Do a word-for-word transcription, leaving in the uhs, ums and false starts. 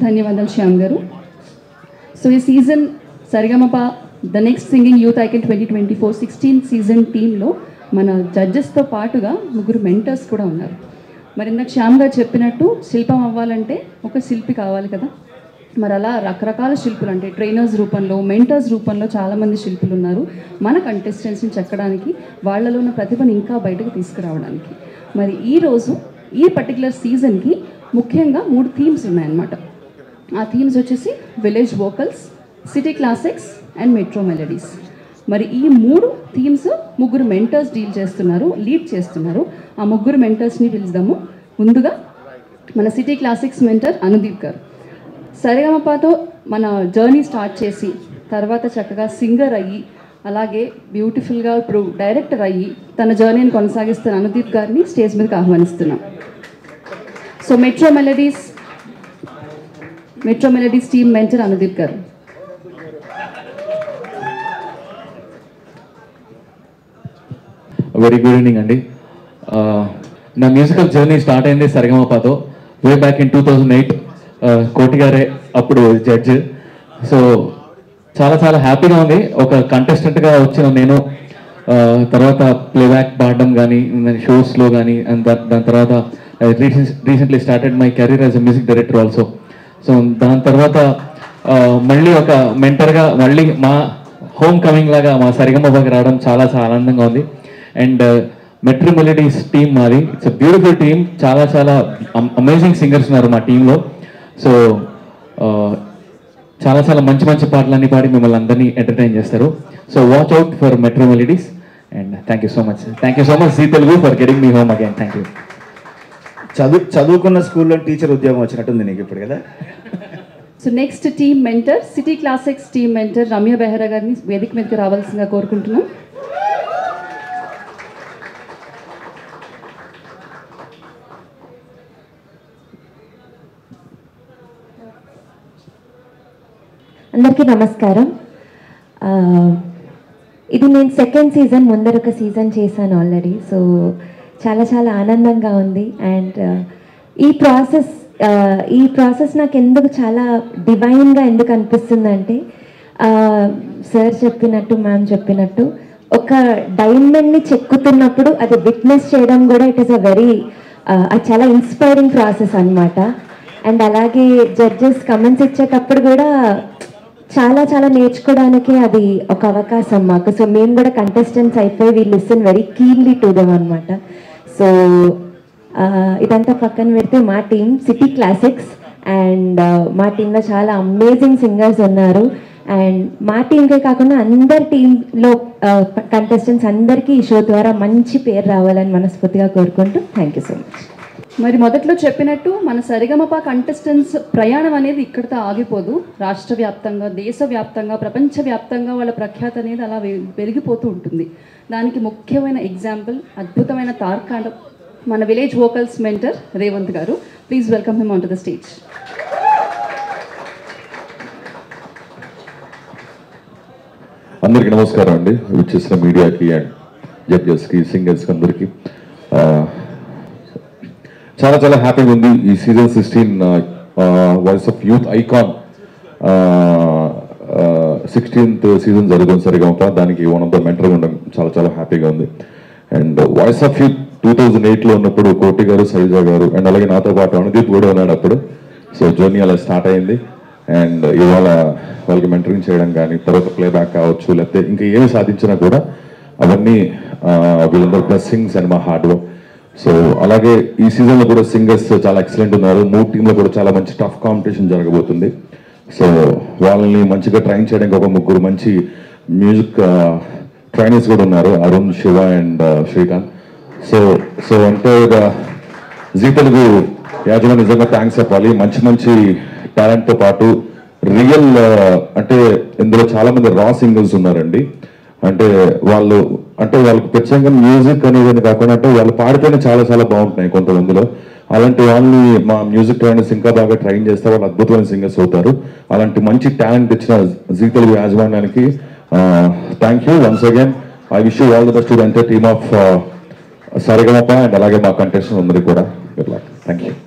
ధన్యవాదాలు శ్యామ్ గారు. సో ఈ season Sarigamapa the next singing youth icon twenty twenty four sixteen season టీంలో మన జడ్జెస్తో పాటుగా ముగ్గురు మెంటర్స్ కూడా ఉన్నారు. మరి ఇందాక శ్యామ్ గారు చెప్పినట్టు శిల్పం అవ్వాలంటే ఒక శిల్పి కావాలి కదా. మరి అలా రకరకాల శిల్పులు అంటే ట్రైనర్స్ రూపంలో, మెంటర్స్ రూపంలో చాలామంది శిల్పులు ఉన్నారు మన కంటెస్టెంట్స్ని చెక్కడానికి, వాళ్ళలో ఉన్న ప్రతిభను ఇంకా బయటకు తీసుకురావడానికి. మరి ఈరోజు ఈ పర్టికులర్ సీజన్కి ముఖ్యంగా మూడు థీమ్స్ ఉన్నాయన్నమాట. ఆ థీమ్స్ వచ్చేసి village vocals, city classics and metro melodies. మరి ఈ మూడు థీమ్స్ ముగ్గురు మెంటర్స్ డీల్ చేస్తున్నారు, లీడ్ చేస్తున్నారు. ఆ ముగ్గురు మెంటర్స్ని పిలుద్దాము. ముందుగా మన సిటీ క్లాసిక్స్ మెంటర్ అనుదీప్ గారు. సరిగమపతో మన జర్నీ స్టార్ట్ చేసి తర్వాత చక్కగా సింగర్ అయ్యి అలాగే బ్యూటిఫుల్గా ఇప్పుడు డైరెక్టర్ అయ్యి తన జర్నీని కొనసాగిస్తున్న అనుదీప్ గారిని స్టేజ్ మీదకి ఆహ్వానిస్తున్నాం. So metro melodies metro melodies team mentor Anudeep గారు. వెరీ గుడ్ ఈవినింగ్ అండి. నా మ్యూజికల్ జర్నీ స్టార్ట్ అయింది సరిగమపతో way back in two thousand eight. Koti గారే అప్పుడు జడ్జ్. సో చాలా చాలా హ్యాపీగా ఉంది ఒక కంటెస్టెంట్గా వచ్చిన నేను. తర్వాత ప్లేబ్యాక్ పాడడం కానీ షోస్లో కానీ అండ్ దాని తర్వాత recently started my career as a music director also. So దాని తర్వాత మళ్ళీ ఒక మెంటర్గా మళ్ళీ మా హోమ్ కమింగ్ లాగా మా సరిగమపకి రావడం చాలా చాలా ఆనందంగా ఉంది. అండ్ మెట్రో మెలడీస్ టీమ్ మాది. It's a beautiful team. చాలా చాలా అమేజింగ్ సింగర్స్ ఉన్నారు మా టీంలో. సో చాలా చాలా మంచి మంచి పాటలన్నీ పాడి మిమ్మల్ని అందరినీ ఎంటర్టైన్ చేస్తారు. So watch out for metro melodies and thank you so much. Thank you so much Zee Telugu for getting me home again. Thank you. చదువు చదువుకున్న స్కూల్లో టీచర్ ఉద్యోగం వచ్చినట్టుంది నీకు ఇప్పుడు కదా. So next team mentor city classics team mentor Ramya Behra గారిని వేదిక మీదకి రావాల్సిందిగా కోరుకుంటున్నాం. అందరికీ నమస్కారం. ఇది నేను సెకండ్ సీజన్, ముందరొక సీజన్ చేశాను ఆల్రెడీ. సో చాలా చాలా ఆనందంగా ఉంది. అండ్ ఈ ప్రాసెస్ ఈ ప్రాసెస్ నాకు ఎందుకు చాలా డివైన్గా ఎందుకు అనిపిస్తుందంటే సార్ చెప్పినట్టు, మ్యామ్ చెప్పినట్టు ఒక డైమండ్ని చెక్కుతున్నప్పుడు అది విట్నెస్ చేయడం కూడా ఇట్ ఈస్ అ వెరీ అది చాలా ఇన్స్పైరింగ్ ప్రాసెస్ అన్నమాట. అండ్ అలాగే జడ్జెస్ కమెంట్స్ ఇచ్చేటప్పుడు కూడా చాలా చాలా నేర్చుకోవడానికి అది ఒక అవకాశం మాకు. సో మేము కూడా కంటెస్టెంట్స్ అయిపోయి we listen very keenly to them అనమాట. సో ఇదంతా పక్కన పెడితే మా టీం సిటీ క్లాసిక్స్ అండ్ మా టీంలో చాలా అమేజింగ్ సింగర్స్ ఉన్నారు. అండ్ మా టీంకే కాకుండా అందరి టీంలో కంటెస్టెంట్స్ అందరికీ ఈ షో ద్వారా మంచి పేరు రావాలని మనస్ఫూర్తిగా కోరుకుంటూ థ్యాంక్ యూ సో మచ్. మరి మొదట్లో చెప్పినట్టు మన సరిగమప కంటెస్టెంట్స్ ప్రయాణం అనేది ఇక్కడితో ఆగిపోదు. రాష్ట్ర వ్యాప్తంగా, దేశవ్యాప్తంగా, ప్రపంచవ్యాప్తంగా వాళ్ళ ప్రఖ్యాతి అనేది అలా పెరిగిపోతూ ఉంటుంది. దానికి ముఖ్యమైన ఎగ్జాంపుల్ అద్భుతమైన తార్కాండం మన విలేజ్ వోకల్స్ మెంటర్ రేవంత్ గారు. Please welcome him on to the stage. అందరికీ నమస్కారం అండి. వచ్చేసిన మీడియాకి అండ్ జడ్జెస్కి, సింగర్స్కి అందరికీ చాలా చాలా హ్యాపీగా ఉంది. ఈ season sixteen voice of youth icon sixteenth season Sarigamapa సరిగమప. దానికి వన్ ఆఫ్ ద మెంటర్ ఉండడం చాలా చాలా హ్యాపీగా ఉంది. And voice of youth two thousand ఎయిట్లో ఉన్నప్పుడు కోటి గారు, సైజ గారు అండ్ అలాగే నాతో పాటు అనుదీప్ కూడా ఉన్నాడు అప్పుడు. సో జర్నీ అలా స్టార్ట్ అయింది. అండ్ ఇవాళ వాళ్ళకి మెంటరింగ్ చేయడం కానీ, తర్వాత ప్లేబ్యాక్ కావచ్చు, లేకపోతే ఇంకా ఏమి సాధించినా కూడా అవన్నీ వీళ్ళందరూ బ్లెస్సింగ్స్ అండ్ మా హార్డ్ వర్క్. సో అలాగే ఈ సీజన్లో కూడా సింగర్స్ చాలా ఎక్సలెంట్ ఉన్నారు. మూడు టీంలో కూడా చాలా మంచి టఫ్ కాంపిటీషన్ జరగబోతుంది. సో వాళ్ళని మంచిగా ట్రైన్ చేయడానికి ఒక ముగ్గురు మంచి మ్యూజిక్ ట్రైనర్స్ కూడా ఉన్నారు, Arun, Shiva and Srikanth. So so అంటే జీ తెలుగు యాజమాన్యం నిజంగా థ్యాంక్స్ చెప్పాలి. మంచి మంచి టాలెంట్తో పాటు రియల్ అంటే ఇందులో చాలా మంది రా సింగర్స్ ఉన్నారండి. అంటే వాళ్ళు అంటే వాళ్ళకి ప్రత్యేకంగా మ్యూజిక్ అనేది కాకుండా అంటే వాళ్ళు పాడితేనే చాలా చాలా బాగుంటున్నాయి కొంతమందిలో. అలాంటి వాళ్ళని మా మ్యూజిక్ ట్రైనర్స్ ఇంకా బాగా ట్రైన్ చేస్తే వాళ్ళు అద్భుతమైన సింగర్స్ అవుతారు. అలాంటి మంచి టాలెంట్ ఇచ్చిన జీ తెలుగు యాజమాన్యానికి thank you once again. I wish you all the best to the entire team of Sarigamapa and అలాగే మా కంటెస్టెంట్స్ అందరికీ కూడా గుడ్ లక్. Thank you.